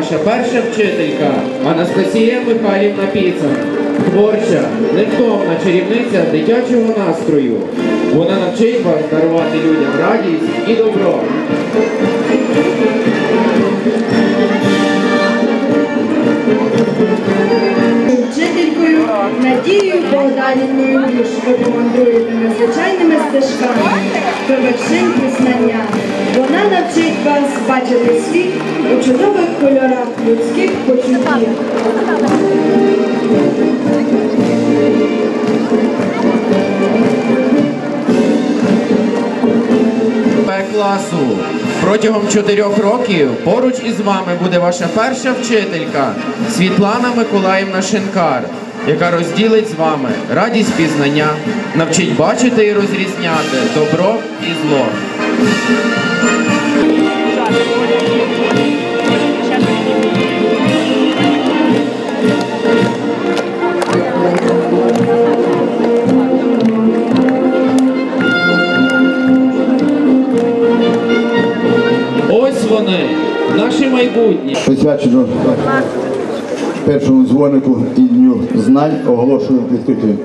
ваша перша вчителька Анастасія Михайлівна Піцан. Творча, невтомна чарівниця дитячого настрою. Вона навчить вас дарувати людям радість і добро. Вчителькою Надією Богданівною Буш ви помандруєте незвичайними стежками до вершин пізнання. Вона навчить вас бачити світ у чудових кольорах людських почуттів. Класу. Протягом 4 років поруч із вами буде ваша перша вчителька Світлана Миколаївна Шинкар, яка розділить з вами радість пізнання, навчить бачити і розрізняти добро і зло. Вони, наші майбутні. Присвячено першому дзвонику і Дню знань оголошую відкритою.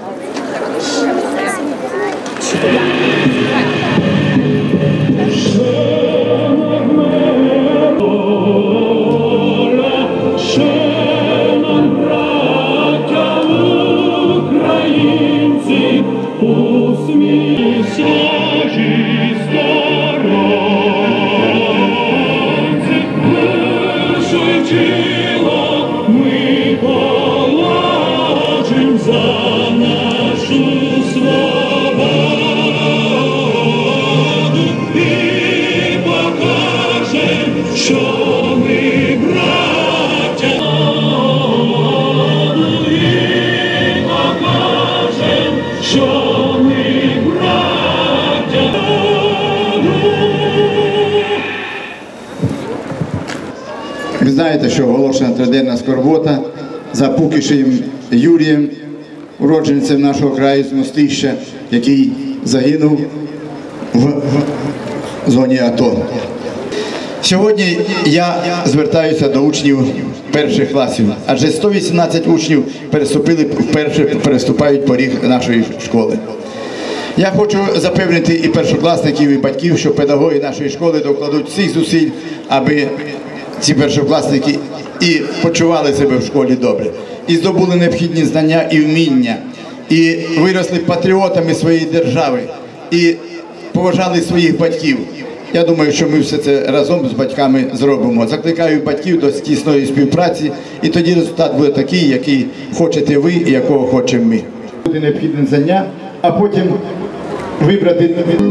Ви знаєте, що оголошена триденна скорбота за Пукішем Юрієм, уродженцем нашого краю з Мостища, який загинув в зоні АТО. Сьогодні я звертаюся до учнів перших класів, адже 118 учнів вперше переступають поріг нашої школи. Я хочу запевнити і першокласників, і батьків, що педагоги нашої школи докладуть всіх зусиль, аби ці першокласники і почували себе в школі добре, і здобули необхідні знання і вміння, і виросли патріотами своєї держави, і поважали своїх батьків. Я думаю, що ми все це разом з батьками зробимо. Закликаю батьків до тісної співпраці, і тоді результат буде такий, який хочете ви і якого хочемо ми. Буде необхідне знання, а потім вибрати...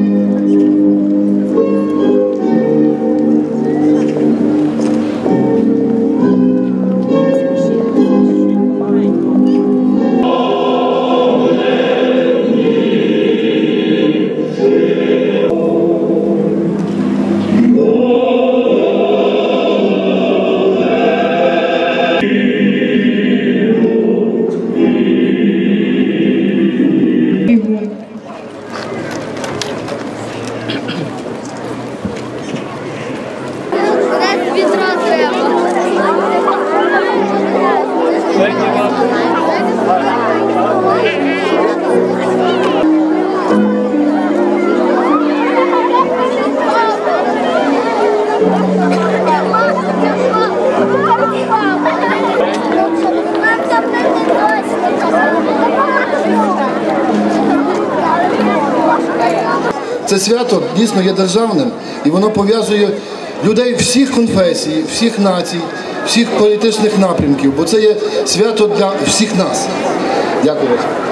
Це свято дійсно є державним, і воно пов'язує людей всіх конфесій, всіх націй, всіх політичних напрямків, бо це є свято для всіх нас. Дякую.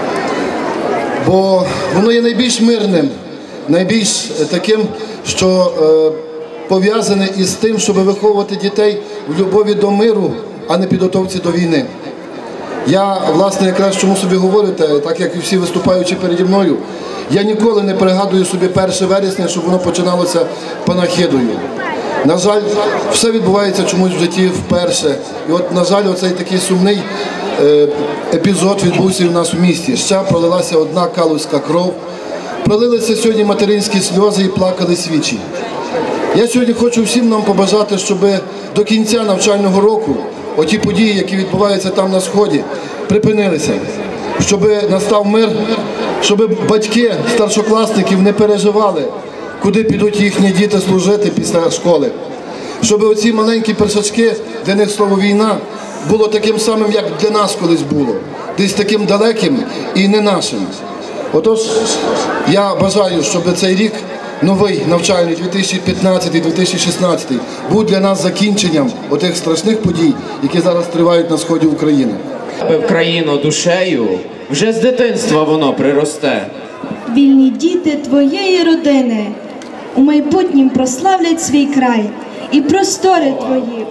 Бо воно є найбільш мирним, найбільш таким, що пов'язане із тим, щоб виховувати дітей в любові до миру, а не підготовці до війни. Я, власне, якраз чому собі говорите, так як і всі виступаючи переді мною, я ніколи не пригадую собі 1 вересня, щоб воно починалося панахидою. На жаль, все відбувається чомусь в житті вперше. І от, на жаль, оцей такий сумний епізод відбувся у нас у місті. Ще пролилася одна калузька кров, пролилися сьогодні материнські сльози і плакали свічі. Я сьогодні хочу всім нам побажати, щоб до кінця навчального року оті події, які відбуваються там на Сході, припинилися. Щоб настав мир, щоб батьки старшокласників не переживали, куди підуть їхні діти служити після школи. Щоб оці маленькі першачки, для них слово «війна» було таким самим, як для нас колись було. Десь таким далеким і не нашим. Отож, я бажаю, щоб цей рік, новий навчальний, 2015-2016, був для нас закінченням отих страшних подій, які зараз тривають на сході України. В країну душею вже з дитинства воно приросте. Вільні діти твоєї родини у майбутнім прославлять свій край і простори твої.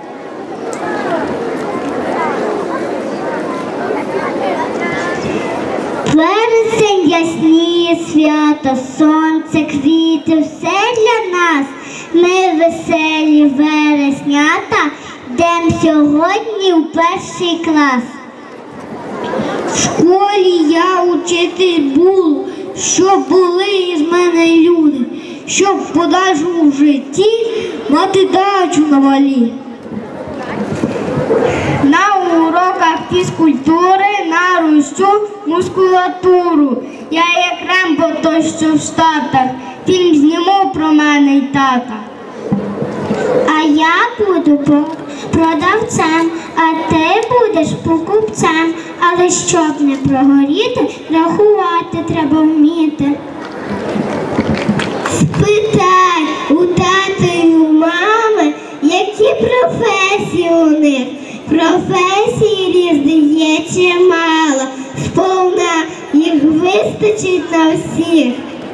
Вересень, ясніє свято, сонце, квіти, все для нас. Ми веселі вереснята, йдем сьогодні у перший клас. В школі я учитель буду, щоб були із мене люди, щоб в подальшому житті мати дачу на валі. На уроках фізкультури нарощу мускулатуру. Я як Рембо, той, що в Штатах, фільм зніму про мене й тата. А я буду продавцем, а ти будеш покупцем. Але щоб не прогоріти, рахувати треба вміти. Спитай у тата й у мами, які професії у них. Професій різних є чимало, сповна їх вистачить на всіх.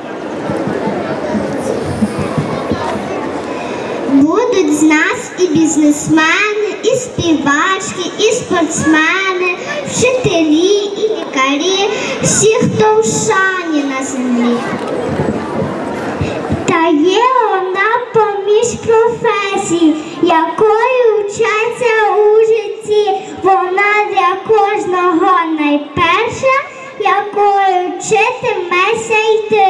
Будуть з нас і бізнесмени, і співачки, і спортсмени, вчителі, і лікарі, всі, хто в шані на землі. Та є одна поміж професій, якою вчаться у житті. Вона для кожного найперша, якою вчитимеся йти.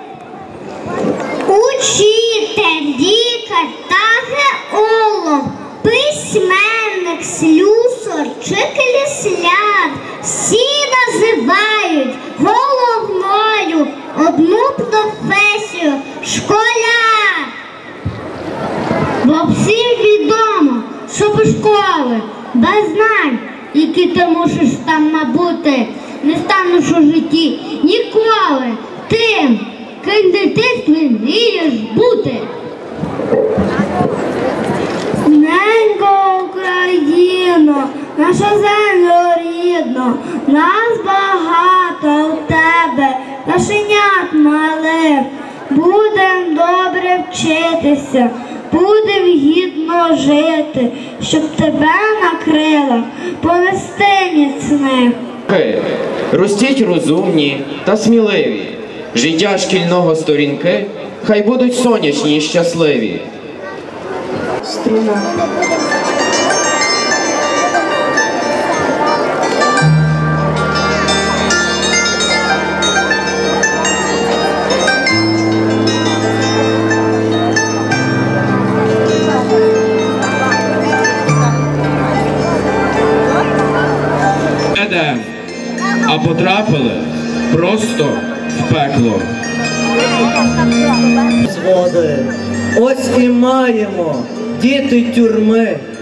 Учитель, лікар та геолог, письменник, слюсар чи слесар – всі називають головною одну професію – школяр. Бо всім відомо, що без школи, без знань, які ти мусиш там набути, не станеш у житті ніколи тим, ким в дитинстві мрієш бути. Ненько Україно, наша земля рідна, нас багато у тебе, нашенят малих. Будем добре вчитися, будем гідно жити, щоб тебе на крилах понести міцних. Ростіть розумні та сміливі. Життя шкільного сторінки хай будуть сонячні і щасливі. Струна. А потрапили просто в пекло. Згоди. Ось і маємо діти тюрми,